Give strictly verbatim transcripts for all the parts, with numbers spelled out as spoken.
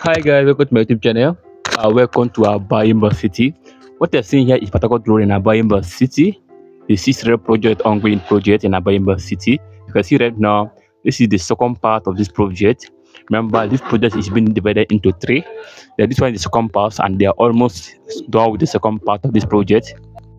Hi guys, welcome to my YouTube channel. Uh, welcome to our eyimba city. What you're seeing here is Patagot Road in our eyimba city, the six-rail project, ongoing project in our eyimba city. You can see right now, this is the second part of this project. Remember, this project is being divided into three. Then this one is the second part, and they are almost done with the second part of this project.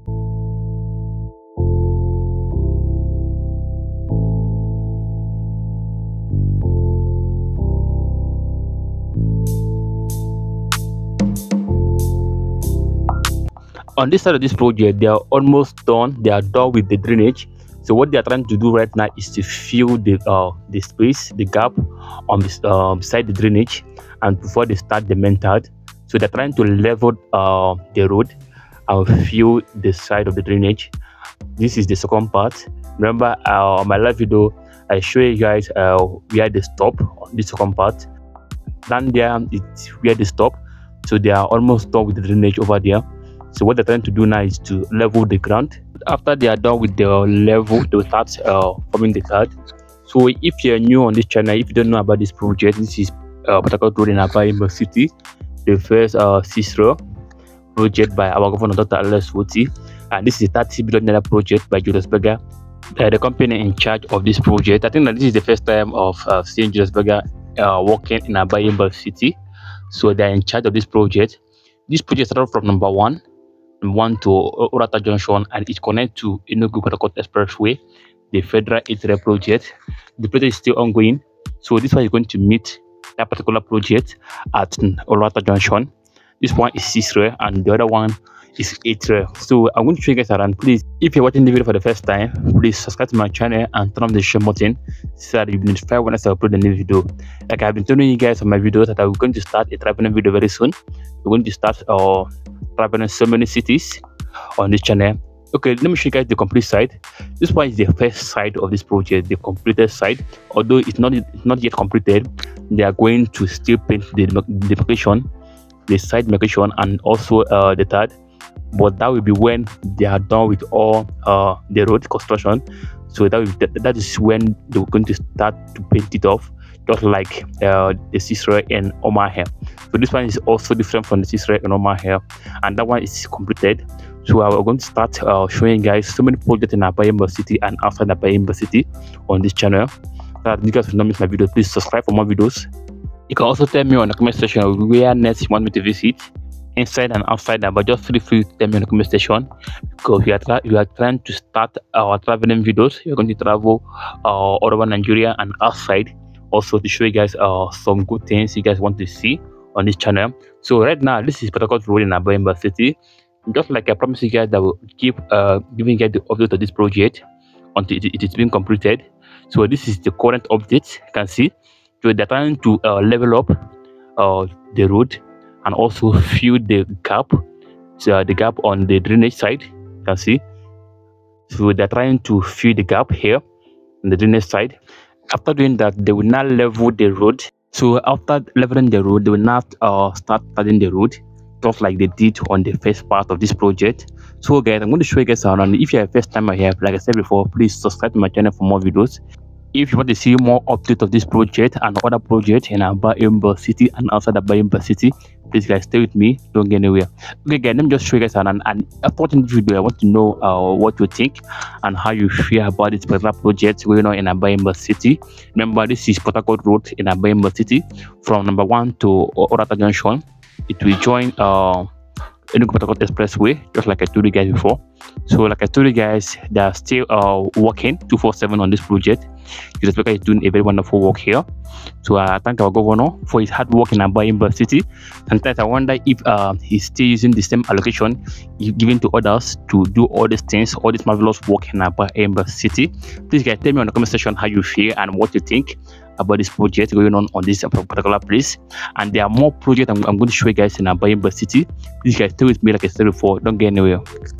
On this side of this project, they are almost done. They are done with the drainage. So what they are trying to do right now is to fill the uh, the space, the gap on this uh, beside the drainage, and before they start the main third. So they're trying to level uh, the road and fill the side of the drainage. This is the second part. Remember, uh, on my last video, I show you guys uh, where they stop on this second part. Down there, it's where they stop. So they are almost done with the drainage over there. So what they're trying to do now is to level the ground. After they are done with the level, they will start uh, forming the card. So if you're new on this channel, if you don't know about this project, this is uh, Patagot Road in eyimba city, the first uh, six-rail project by our governor, Govt Alex Otti. And this is a thirty billion naira project by Julius Berger, uh, the company in charge of this project. I think that this is the first time of uh, seeing Julius Berger uh, working in eyimba city. So they're in charge of this project. This project started from number one. one to Orata Junction, and it connects to Enugu Port Expressway, the federal eight-rail project. The project is still ongoing, so this one is going to meet that particular project at Orata Junction. This one is six-rail, and the other one is eight-rail. So I'm going to show you guys around. Please, if you're watching the video for the first time, please subscribe to my channel and turn on the share button so that you'll be notified when I upload a new video. Like I've been telling you guys on my videos that I'm going to start a traveling video very soon. We're going to start uh traveling so many cities on this channel. Okay, let me show you guys the complete site. This one is the first side of this project, the completed site. Although it's not it's not yet completed, they are going to still paint the demarcation, the side demarcation, and also uh, the third. But that will be when they are done with all uh, the road construction. So that will be, that, that is when they're going to start to paint it off, just like uh, the six-rail and Omar here. So this one is also different from the six-rail and Omar here, and that one is completed. So we're going to start uh, showing you guys so many projects in eyimba city and outside eyimba city on this channel. So that you guys will not miss my video. Please subscribe for more videos. You can also tell me on the comment section where next you want me to visit, inside and outside, but just feel free to tell me in the comment section, because we are we are trying to start our traveling videos. We're going to travel uh, all over Nigeria and outside, also to show you guys uh, some good things you guys want to see on this channel. So right now, this is Patagot Road in eyimba city. Just like I promised you guys that will keep uh, giving you guys the update of this project until it, it is being completed. So this is the current update. You can see. So they're trying to uh, level up uh, the road and also fill the gap, so the gap on the drainage side. You can see. So they're trying to fill the gap here on the drainage side. After doing that, they will now level the road. So after leveling the road, they will now uh, start starting the road, just like they did on the first part of this project. So guys, I'm going to show you guys around. If you're a first timer here, like I said before, please subscribe to my channel for more videos. If you want to see more updates of this project and other projects in eyimba city and outside eyimba city, please guys stay with me, don't get anywhere. Okay guys, let me just show you guys around, and after watching this video, I want to know uh, what you think and how you feel about this particular project going on in eyimba city. Remember, this is Patagot Road in eyimba city, from number one to Orata Junction. It will join uh Enugu Port Expressway, just like I told you guys before. So like I told you guys, they are still uh working two four seven on this project. Julius Berger is doing a very wonderful work here. So uh, I thank our governor for his hard work in eyimba city. Sometimes I wonder if uh, he's still using the same allocation given to others to do all these things, all this marvelous work in eyimba city. Please guys, tell me in the comment section how you feel and what you think about this project going on on this particular place. And there are more projects I'm, I'm going to show you guys in eyimba city. Please guys, stay with me like I said before, don't get anywhere.